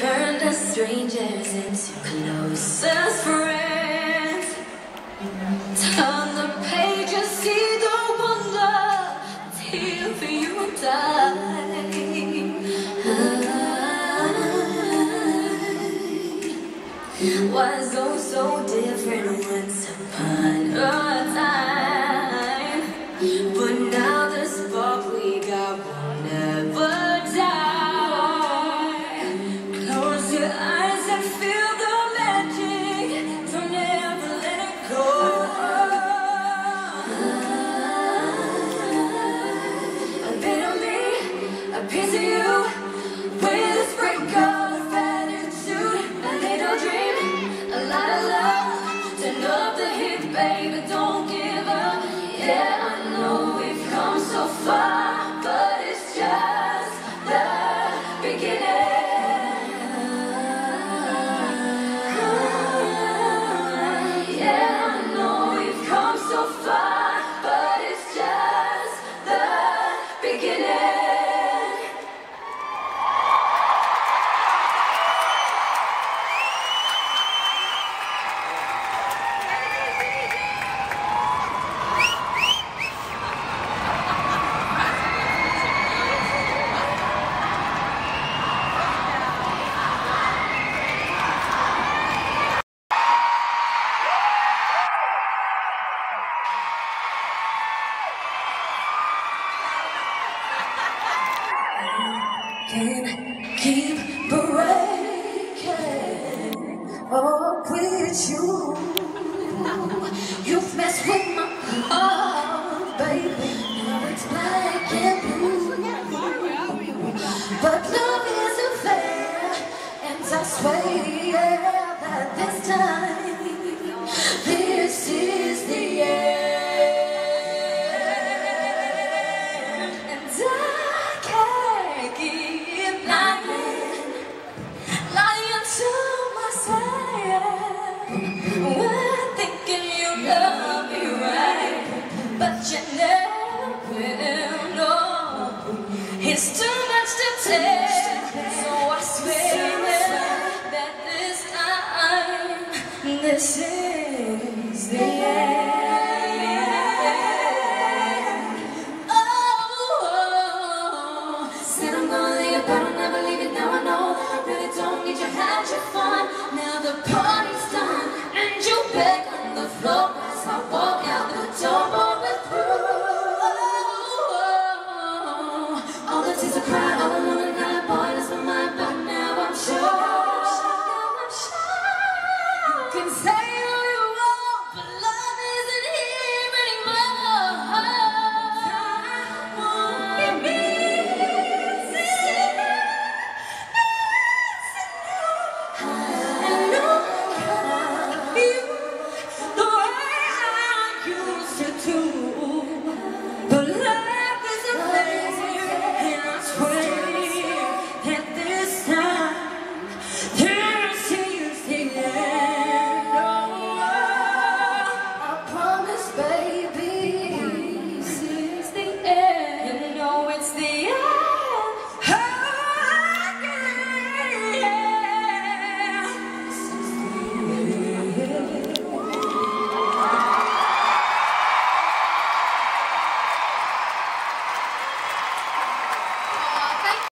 turned us strangers into closest friends. Turn the pages, see the wonder. It's here for you and I. Was oh so different once upon a time, but now the spark we got will never die. Close your eyes and feel the magic. Don't ever let it go. A bit of me, a piece of you, with a sprinkle of attitude, a little dream, a lot of love. Turn up the heat, baby, don't give up. Yeah, I know we've come so far, but it's just the beginning. Yeah, I know we've come so far, but it's just the beginning. Can keep breaking up with you. You've messed with my heart, baby. Now it's black and blue. But love isn't fair, and I swear that this time, this is the end. And I can't keep lying to myself. We're thinking you love me right, but you never will know. It's too much to tell, so I swear that this time, this is the end. Said I'm gonna leave, but I'll never leave it. Now I know that I really don't need you. Had your fun, now the party's done, and you're back on the floor as I walk out the door. But we're through. All the tears are crying.